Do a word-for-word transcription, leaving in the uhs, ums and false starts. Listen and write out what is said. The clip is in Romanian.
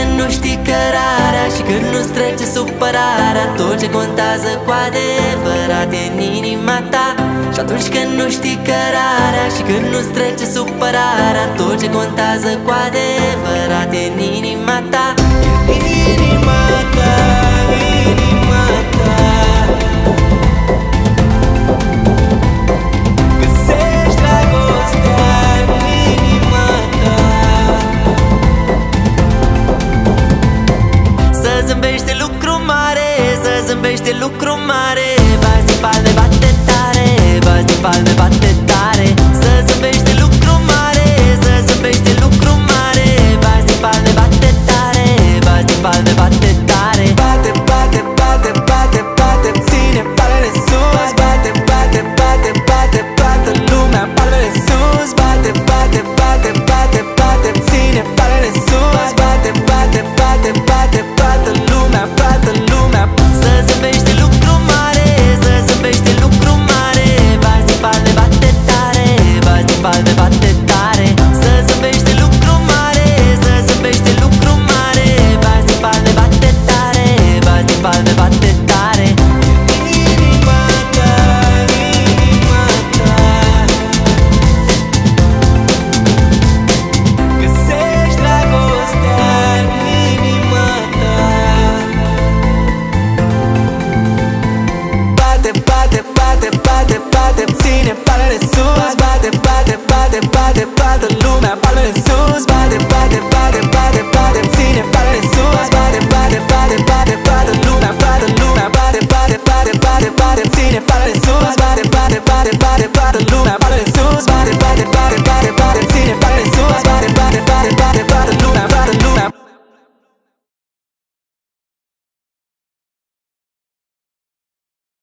când nu știi cărarea și când nu-ți trece supărarea, tot ce contează cu adevărat e în inima ta. Și atunci când nu știi cărarea și când nu-ți trece supărarea, tot ce contează cu adevărat e în inima ta.